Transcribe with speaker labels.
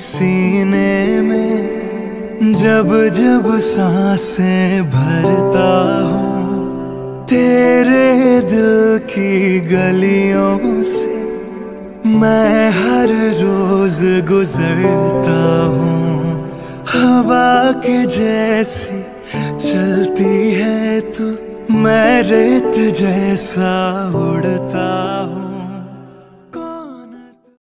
Speaker 1: सीने में जब जब सांसें भरता हूँ, तेरे दिल की गलियों से मैं हर रोज गुजरता हूँ। हवा के जैसी चलती है तू, मैं रेत जैसा उड़ता